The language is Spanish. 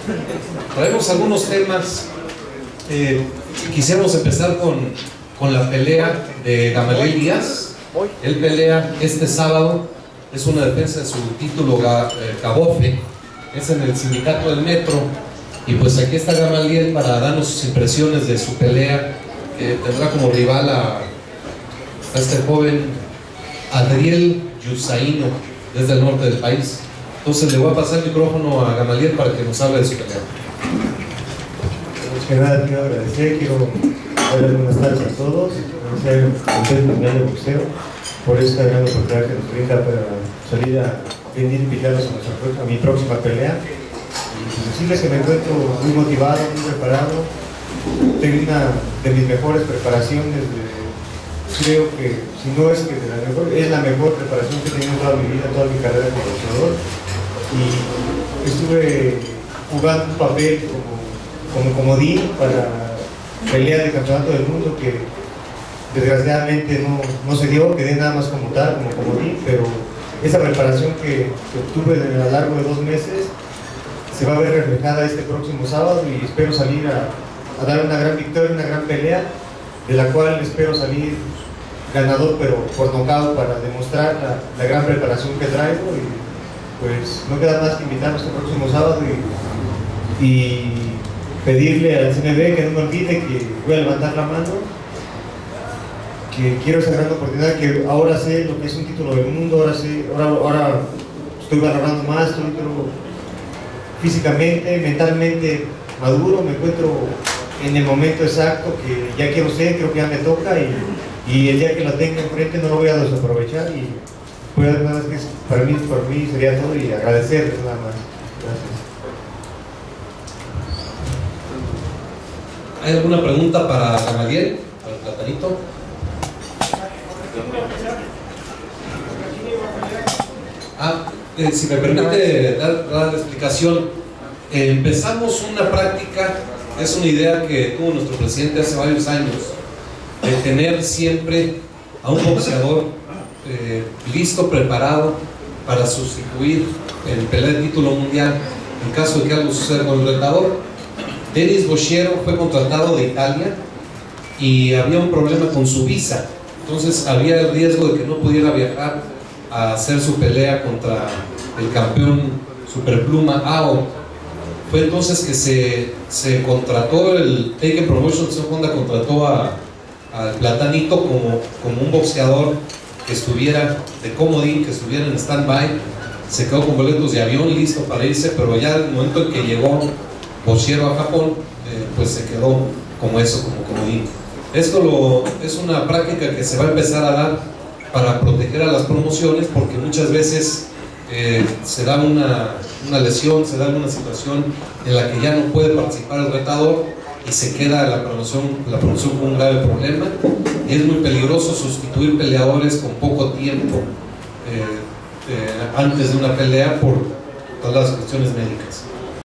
Traemos algunos temas. Quisiéramos empezar con la pelea de Gamaliel Díaz. Él pelea este sábado, es una defensa de su título Cabofe, es en el sindicato del Metro. Y pues aquí está Gamaliel para darnos sus impresiones de su pelea, que tendrá como rival a este joven Adriel Yusaino, desde el norte del país. Entonces le voy a pasar el micrófono a Gamaliel para que nos hable de su pelea. Antes que nada quiero agradecer, darles buenas tardes a todos, agradecer al Consejo Mundial de Boxeo por esta gran oportunidad que nos brinda para salir a venir invitados a mi próxima pelea. Y decirles que me encuentro muy motivado, muy preparado. Tengo una de mis mejores preparaciones, creo que si no es que de la mejor, es la mejor preparación que he tenido toda mi vida, toda mi carrera como boxeador. Y estuve jugando un papel como comodín para peleas de campeonato del mundo que desgraciadamente no se dio, quedé nada más como tal, como comodín, pero esa preparación que obtuve a lo largo de 2 meses se va a ver reflejada este próximo sábado y espero salir a dar una gran victoria, una gran pelea, de la cual espero salir ganador, pero por nocaut, para demostrar la gran preparación que traigo. Y pues no queda más que invitarnos el próximo sábado y pedirle al CMB que no me olvide que voy a levantar la mano, que quiero esa gran oportunidad, que ahora sé lo que es un título del mundo, ahora estoy valorando más, estoy físicamente, mentalmente maduro, me encuentro en el momento exacto que ya quiero ser, creo que ya me toca, y el día que la tenga enfrente no lo voy a desaprovechar. Y pues nada más que por mí sería todo, y agradecerles nada más. Gracias. ¿Hay alguna pregunta para Gamaliel, para el platanito? Si me permite dar la explicación, empezamos una práctica, es una idea que tuvo nuestro presidente hace varios años, de tener siempre a un boxeador listo, preparado para sustituir en pelea de título mundial en caso de que algo suceda con el retador. Denis Boschero fue contratado de Italia y había un problema con su visa, entonces había el riesgo de que no pudiera viajar a hacer su pelea contra el campeón superpluma AO. Fue entonces que se contrató, el Taken Promotions Honda contrató al Platanito como un boxeador que estuviera de comodín, que estuviera en stand-by. Se quedó con boletos de avión listo para irse, pero ya el momento en que llegó Boschero a Japón, pues se quedó como eso, como comodín. Esto es una práctica que se va a empezar a dar para proteger a las promociones, porque muchas veces se da una lesión, se da alguna situación en la que ya no puede participar el retador y se queda la promoción con un grave problema, y es muy peligroso sustituir peleadores con poco tiempo antes de una pelea por todas las cuestiones médicas.